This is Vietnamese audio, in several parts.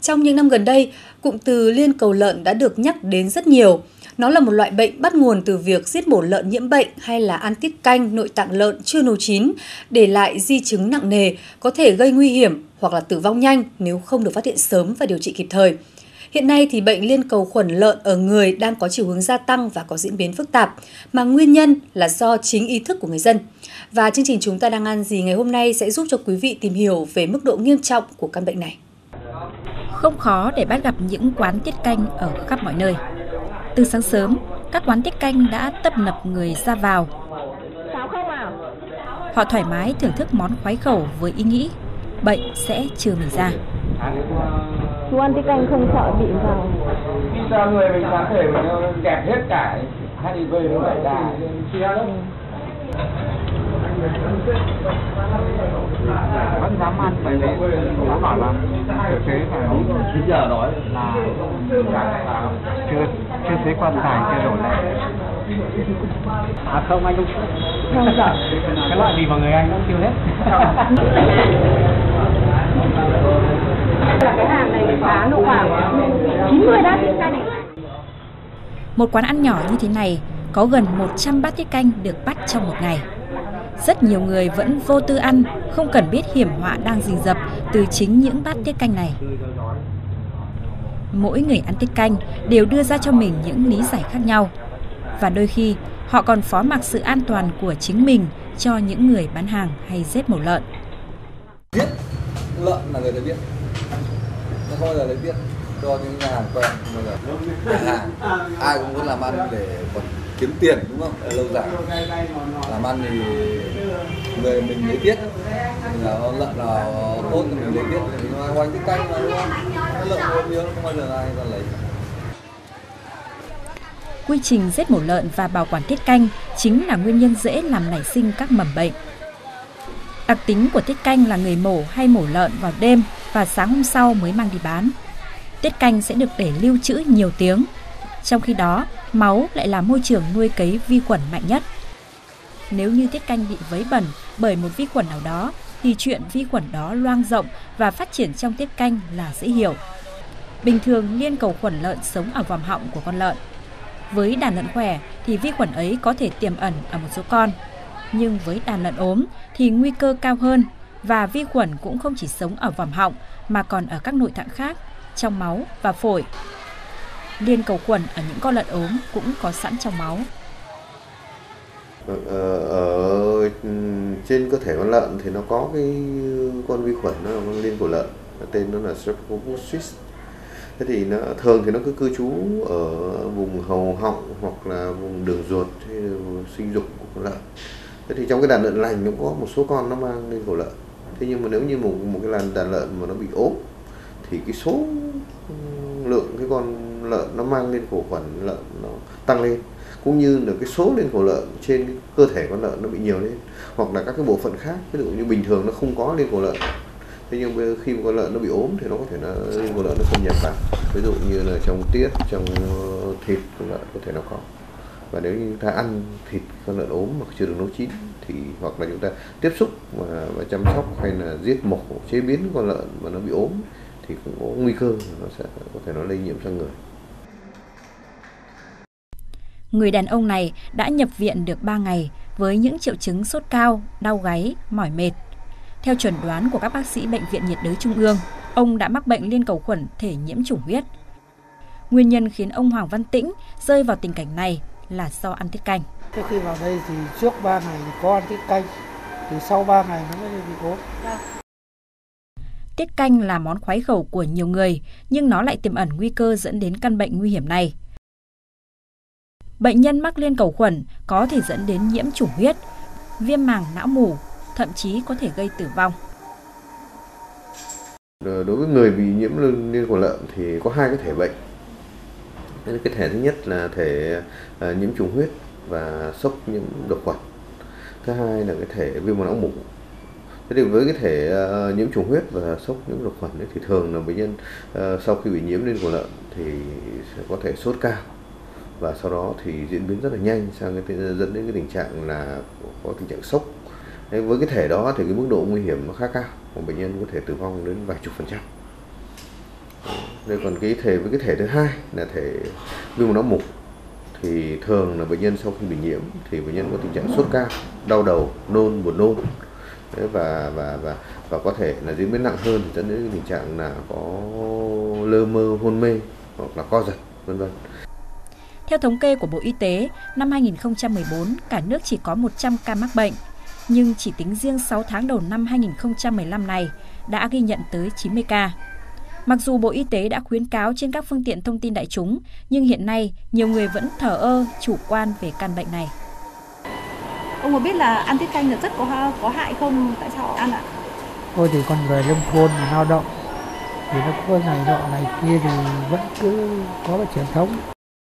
Trong những năm gần đây, cụm từ liên cầu lợn đã được nhắc đến rất nhiều. Nó là một loại bệnh bắt nguồn từ việc giết mổ lợn nhiễm bệnh hay là ăn tiết canh nội tạng lợn chưa nấu chín, để lại di chứng nặng nề, có thể gây nguy hiểm hoặc là tử vong nhanh nếu không được phát hiện sớm và điều trị kịp thời. Hiện nay thì bệnh liên cầu khuẩn lợn ở người đang có chiều hướng gia tăng và có diễn biến phức tạp, mà nguyên nhân là do chính ý thức của người dân. Và chương trình Chúng ta đang ăn gì ngày hôm nay sẽ giúp cho quý vị tìm hiểu về mức độ nghiêm trọng của căn bệnh này. Không khó để bắt gặp những quán tiết canh ở khắp mọi nơi. Từ sáng sớm, các quán tiết canh đã tấp nập người ra vào. Họ thoải mái thưởng thức món khoái khẩu với ý nghĩ bệnh sẽ trừ mình ra. Chú ăn tiết canh không sợ bị vào. Khi ra người mình có thể mình kẹp hết cả HIV nó lại ra. Vẫn dám ăn tại vì nó bảo là thực tế là 9 giờ đó là chưa thấy quan tài chưa đổ lại. À không, anh không sợ. Cái loại gì mà người anh cũng tiêu hết. Là cái hàng này bán độ khoảng 90 bát tiết canh này. Một quán ăn nhỏ như thế này có gần 100 bát tiết canh được bắt trong một ngày. Rất nhiều người vẫn vô tư ăn, không cần biết hiểm họa đang rình rập từ chính những bát tiết canh này. Mỗi người ăn tiết canh đều đưa ra cho mình những lý giải khác nhau. Và đôi khi họ còn phó mặc sự an toàn của chính mình cho những người bán hàng hay giết mổ lợn. Giết lợn là người ta biết, nó không bao giờ lấy biết cho những nhà hàng quen, không bao giờ. Nhà hàng ai cũng muốn làm ăn để còn kiếm tiền, đúng không? Lâu dài làm ăn thì người mình lấy biết, lợn nào tốt thì mình lấy biết, thì mình hoành tiết canh mà, đúng không? Lợn nhiều nhiều không bao giờ ai ta lấy. Quy trình giết mổ lợn và bảo quản tiết canh chính là nguyên nhân dễ làm nảy sinh các mầm bệnh. Đặc tính của tiết canh là người mổ hay mổ lợn vào đêm và sáng hôm sau mới mang đi bán. Tiết canh sẽ được để lưu trữ nhiều tiếng. Trong khi đó, máu lại là môi trường nuôi cấy vi khuẩn mạnh nhất. Nếu như tiết canh bị vấy bẩn bởi một vi khuẩn nào đó, thì chuyện vi khuẩn đó loang rộng và phát triển trong tiết canh là dễ hiểu. Bình thường, liên cầu khuẩn lợn sống ở vòm họng của con lợn. Với đàn lợn khỏe thì vi khuẩn ấy có thể tiềm ẩn ở một số con. Nhưng với đàn lợn ốm thì nguy cơ cao hơn, và vi khuẩn cũng không chỉ sống ở vòm họng mà còn ở các nội tạng khác, trong máu và phổi. Liên cầu khuẩn ở những con lợn ốm cũng có sẵn trong máu. Ở trên cơ thể con lợn thì nó có cái con vi khuẩn, nó là con liên cầu lợn, tên nó là Streptococcus. Thế thì nó thường thì nó cứ cư trú ở vùng hầu họng hoặc là vùng đường ruột hay sinh dục của con lợn. Thế thì trong cái đàn lợn lành nó có một số con nó mang liên cầu lợn. Thế nhưng mà nếu như một cái đàn lợn mà nó bị ốm thì cái số lượng cái con lợn nó mang liên cầu khuẩn lợn nó tăng lên, cũng như là cái số liên cầu lợn trên cái cơ thể con lợn nó bị nhiều lên, hoặc là các cái bộ phận khác, ví dụ như bình thường nó không có liên cầu lợn. Thế nhưng khi một con lợn nó bị ốm thì nó có thể là liên cầu lợn nó xâm nhập vào, ví dụ như là trong tiết, trong thịt con lợn có thể nó có. Và nếu như chúng ta ăn thịt con lợn ốm mà chưa được nấu chín thì hoặc là chúng ta tiếp xúc và chăm sóc hay là giết mổ chế biến con lợn mà nó bị ốm thì cũng có nguy cơ nó sẽ có thể nó lây nhiễm sang người. Người đàn ông này đã nhập viện được 3 ngày với những triệu chứng sốt cao, đau gáy, mỏi mệt. Theo chẩn đoán của các bác sĩ Bệnh viện Nhiệt đới Trung ương, ông đã mắc bệnh liên cầu khuẩn thể nhiễm chủng huyết. Nguyên nhân khiến ông Hoàng Văn Tĩnh rơi vào tình cảnh này là do ăn tiết canh. Trước khi vào đây thì trước 3 ngày thì có ăn tiết canh, thì sau 3 ngày nó mới bị ốm. Tiết canh là món khoái khẩu của nhiều người, nhưng nó lại tiềm ẩn nguy cơ dẫn đến căn bệnh nguy hiểm này. Bệnh nhân mắc liên cầu khuẩn có thể dẫn đến nhiễm chủng huyết, viêm màng não mủ, thậm chí có thể gây tử vong. Đối với người bị nhiễm liên cầu lợn thì có hai cái thể bệnh. Cái thể thứ nhất là thể nhiễm trùng huyết và sốc nhiễm độc khuẩn. Thứ hai là cái thể viêm màng não mủ. Thế thì với cái thể nhiễm trùng huyết và sốc nhiễm độc khuẩn thì thường là bệnh nhân sau khi bị nhiễm liên cầu lợn thì sẽ có thể sốt cao, và sau đó thì diễn biến rất là nhanh sang cái dẫn đến cái tình trạng là có tình trạng sốc. Với cái thể đó thì cái mức độ nguy hiểm nó khá cao, bệnh nhân có thể tử vong đến vài chục %. Rồi còn cái thể với cái thể thứ hai là thể viêm màng não mủ, thì thường là bệnh nhân sau khi bị nhiễm thì bệnh nhân có tình trạng sốt cao, đau đầu, nôn, buồn nôn. Đấy, và có thể là diễn biến nặng hơn thì dẫn đến tình trạng là có lơ mơ, hôn mê hoặc là co giật, vân vân. Theo thống kê của Bộ Y tế, năm 2014, cả nước chỉ có 100 ca mắc bệnh, nhưng chỉ tính riêng 6 tháng đầu năm 2015 này đã ghi nhận tới 90 ca. Mặc dù Bộ Y tế đã khuyến cáo trên các phương tiện thông tin đại chúng, nhưng hiện nay nhiều người vẫn thờ ơ, chủ quan về căn bệnh này. Ông có biết là ăn tiết canh là rất có hại không? Tại sao ăn ạ? Thôi thì còn về nông thôn mà lao động thì nó có này nọ này kia thì vẫn cứ có cái truyền thống.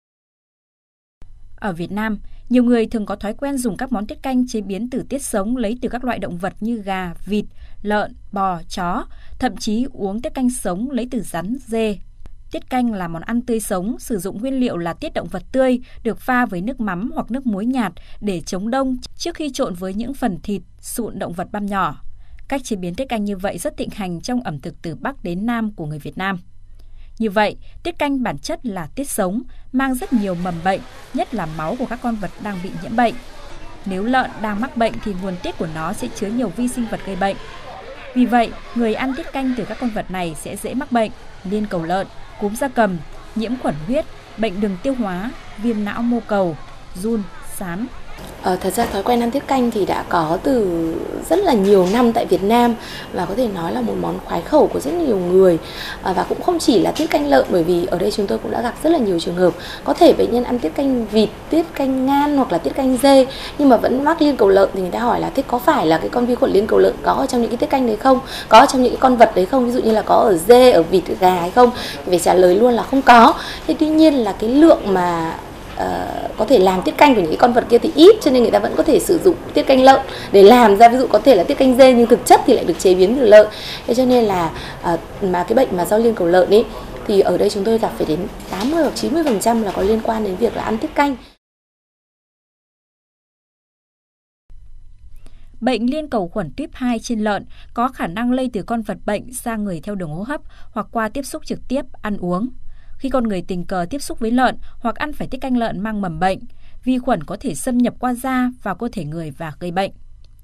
Ở Việt Nam, nhiều người thường có thói quen dùng các món tiết canh chế biến từ tiết sống lấy từ các loại động vật như gà, vịt, lợn, bò, chó, thậm chí uống tiết canh sống lấy từ rắn, dê. Tiết canh là món ăn tươi sống, sử dụng nguyên liệu là tiết động vật tươi, được pha với nước mắm hoặc nước muối nhạt để chống đông trước khi trộn với những phần thịt, sụn động vật băm nhỏ. Cách chế biến tiết canh như vậy rất thịnh hành trong ẩm thực từ Bắc đến Nam của người Việt Nam. Như vậy, tiết canh bản chất là tiết sống, mang rất nhiều mầm bệnh, nhất là máu của các con vật đang bị nhiễm bệnh. Nếu lợn đang mắc bệnh thì nguồn tiết của nó sẽ chứa nhiều vi sinh vật gây bệnh. Vì vậy, người ăn tiết canh từ các con vật này sẽ dễ mắc bệnh, liên cầu lợn, cúm gia cầm, nhiễm khuẩn huyết, bệnh đường tiêu hóa, viêm não mô cầu, giun, sán. Thật ra thói quen ăn tiết canh thì đã có từ rất là nhiều năm tại Việt Nam và có thể nói là một món khoái khẩu của rất nhiều người. Và cũng không chỉ là tiết canh lợn, bởi vì ở đây chúng tôi cũng đã gặp rất là nhiều trường hợp có thể bệnh nhân ăn tiết canh vịt, tiết canh ngan hoặc là tiết canh dê nhưng mà vẫn mắc liên cầu lợn, thì người ta hỏi là thế có phải là cái con vi khuẩn liên cầu lợn có ở trong những cái tiết canh đấy không? Có ở trong những cái con vật đấy không? Ví dụ như là có ở dê, ở vịt, ở gà hay không? Thì phải trả lời luôn là không có. Thế tuy nhiên là cái lượng mà có thể làm tiết canh của những cái con vật kia thì ít, cho nên người ta vẫn có thể sử dụng tiết canh lợn để làm ra, ví dụ có thể là tiết canh dê nhưng thực chất thì lại được chế biến từ lợn. Thế cho nên là mà cái bệnh mà do liên cầu lợn ấy thì ở đây chúng tôi gặp phải đến 80 hoặc 90% là có liên quan đến việc là ăn tiết canh. Bệnh liên cầu khuẩn tuyếp 2 trên lợn có khả năng lây từ con vật bệnh sang người theo đường hô hấp hoặc qua tiếp xúc trực tiếp, ăn uống. Khi con người tình cờ tiếp xúc với lợn hoặc ăn phải tiết canh lợn mang mầm bệnh, vi khuẩn có thể xâm nhập qua da vào cơ thể người và gây bệnh.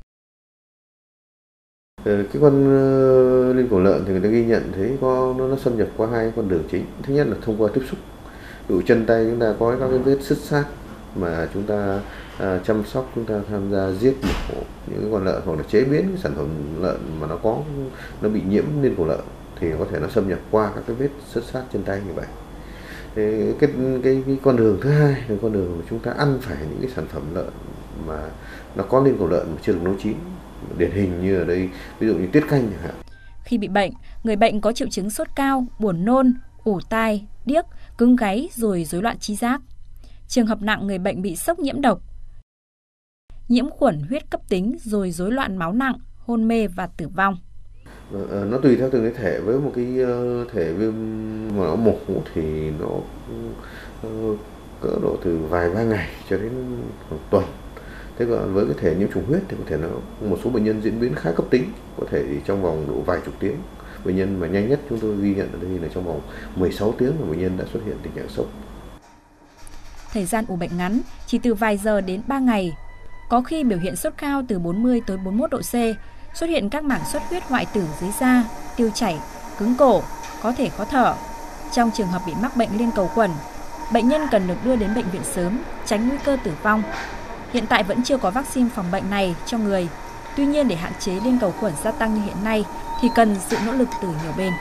Cái con liên cầu lợn thì người ta ghi nhận thấy nó xâm nhập qua hai con đường chính. Thứ nhất là thông qua tiếp xúc. Ví dụ chân tay chúng ta có các cái vết sứt sát mà chúng ta chăm sóc, chúng ta tham gia giết mổ những con lợn hoặc là chế biến cái sản phẩm lợn mà nó bị nhiễm liên cầu lợn thì có thể nó xâm nhập qua các cái vết sứt sát chân tay như vậy. Cái con đường thứ hai là con đường mà chúng ta ăn phải những cái sản phẩm lợn mà nó có liên cầu lợn mà chưa được nấu chín, điển hình như ở đây ví dụ như tiết canh chẳng hạn. Khi bị bệnh, người bệnh có triệu chứng sốt cao, buồn nôn, ù tai, điếc, cứng gáy rồi rối loạn tri giác. Trường hợp nặng, người bệnh bị sốc nhiễm độc, nhiễm khuẩn huyết cấp tính rồi rối loạn máu nặng, hôn mê và tử vong. Nó tùy theo từng cái thể. Với một cái thể viêm màng não mủ thì nó cỡ độ từ vài ba ngày cho đến khoảng tuần. Thế còn với cái thể nhiễm trùng huyết thì có thể nó một số bệnh nhân diễn biến khá cấp tính, có thể trong vòng độ vài chục tiếng. Bệnh nhân mà nhanh nhất chúng tôi ghi nhận ở đây là trong vòng 16 tiếng mà bệnh nhân đã xuất hiện tình trạng sốc. Thời gian ủ bệnh ngắn, chỉ từ vài giờ đến 3 ngày. Có khi biểu hiện sốt cao từ 40 tới 41 độ C, xuất hiện các mảng xuất huyết hoại tử dưới da, tiêu chảy, cứng cổ, có thể khó thở. Trong trường hợp bị mắc bệnh liên cầu khuẩn, bệnh nhân cần được đưa đến bệnh viện sớm, tránh nguy cơ tử vong. Hiện tại vẫn chưa có vaccine phòng bệnh này cho người. Tuy nhiên, để hạn chế liên cầu khuẩn gia tăng như hiện nay thì cần sự nỗ lực từ nhiều bên.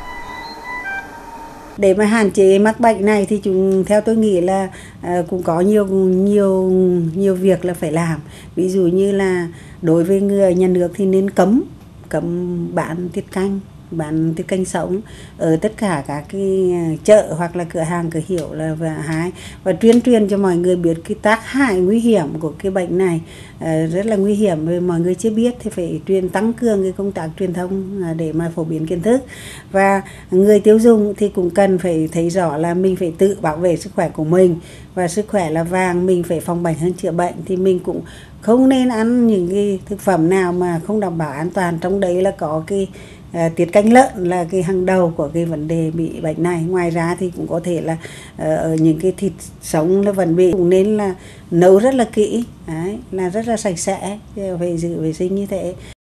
Để mà hạn chế mắc bệnh này thì theo tôi nghĩ là cũng có nhiều việc là phải làm. Ví dụ như là đối với người nhà nước thì nên cấm bán tiết canh sống ở tất cả các cái chợ hoặc là cửa hàng cửa hiệu là và tuyên truyền cho mọi người biết cái tác hại nguy hiểm của cái bệnh này, rất là nguy hiểm. Và mọi người chưa biết thì phải tăng cường cái công tác truyền thông để mà phổ biến kiến thức. Và người tiêu dùng thì cũng cần phải thấy rõ là mình phải tự bảo vệ sức khỏe của mình, và sức khỏe là vàng, mình phải phòng bệnh hơn chữa bệnh. Thì mình cũng không nên ăn những cái thực phẩm nào mà không đảm bảo an toàn. Trong đấy là có cái tiết canh lợn là cái hàng đầu của cái vấn đề bị bệnh này. Ngoài ra thì cũng có thể là ở những cái thịt sống là vẫn bị, cũng nên là nấu rất là kỹ, đấy, là rất là sạch sẽ, phải giữ vệ sinh như thế.